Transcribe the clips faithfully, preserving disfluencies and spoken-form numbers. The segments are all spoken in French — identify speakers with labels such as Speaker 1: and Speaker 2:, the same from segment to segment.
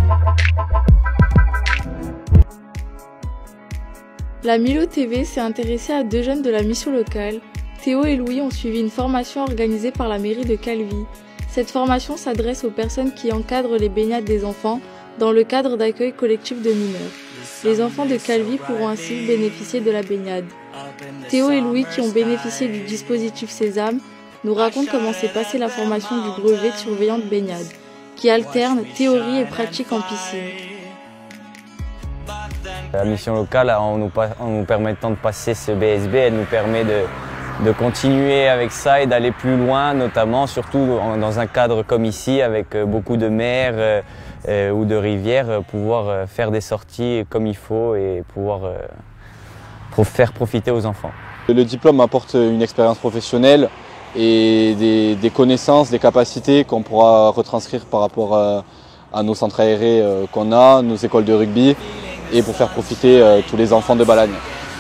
Speaker 1: La Milo T V s'est intéressée à deux jeunes de la mission locale. Théo et Louis ont suivi une formation organisée par la mairie de Calvi. Cette formation s'adresse aux personnes qui encadrent les baignades des enfants dans le cadre d'accueil collectif de mineurs. Les enfants de Calvi pourront ainsi bénéficier de la baignade. Théo et Louis, qui ont bénéficié du dispositif Sésame, nous racontent comment s'est passée la formation du brevet de surveillant de baignade, qui alterne théorie et pratique en piscine.
Speaker 2: La mission locale, en nous, en nous permettant de passer ce B S B, elle nous permet de, de continuer avec ça et d'aller plus loin, notamment, surtout dans un cadre comme ici, avec beaucoup de mers euh, ou de rivières, pouvoir faire des sorties comme il faut et pouvoir euh, faire profiter aux enfants.
Speaker 3: Le diplôme apporte une expérience professionnelle et des, des connaissances, des capacités qu'on pourra retranscrire par rapport à, à nos centres aérés qu'on a, nos écoles de rugby, et pour faire profiter euh, tous les enfants de Balagne.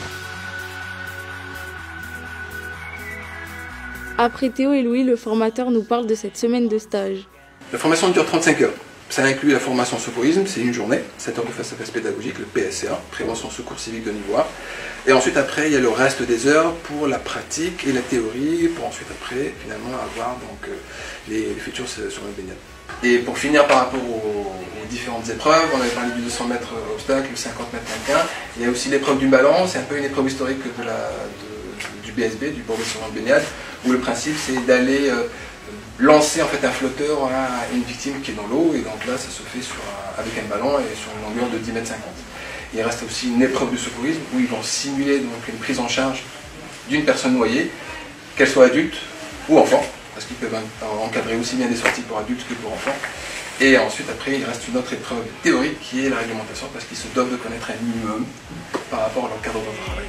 Speaker 1: Après Théo et Louis, le formateur nous parle de cette semaine de stage.
Speaker 4: La formation dure trente-cinq heures. Ça inclut la formation secourisme, c'est une journée, sept heures de face-à-face pédagogique, le P S C A, prévention secours civique de Nivoire. Et ensuite après, il y a le reste des heures pour la pratique et la théorie, pour ensuite après finalement avoir donc, les, les futurs sur la baignade. Et pour finir par rapport aux, aux différentes épreuves, on avait parlé du deux cents mètres obstacle, le cinquante mètres mannequin. Il y a aussi l'épreuve du ballon, c'est un peu une épreuve historique de la, de, du B S B, du brevet sur la baignade, où le principe c'est d'aller euh, lancer en fait un flotteur à une victime qui est dans l'eau, et donc là ça se fait sur un, avec un ballon et sur une longueur de dix mètres cinquante. Il reste aussi une épreuve de secourisme où ils vont simuler donc une prise en charge d'une personne noyée, qu'elle soit adulte ou enfant, parce qu'ils peuvent encadrer aussi bien des sorties pour adultes que pour enfants. Et ensuite, après, il reste une autre épreuve théorique qui est la réglementation, parce qu'ils se doivent de connaître un minimum par rapport à leur cadre de travail.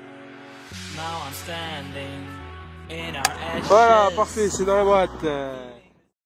Speaker 5: Voilà, parfait, c'est dans la boîte.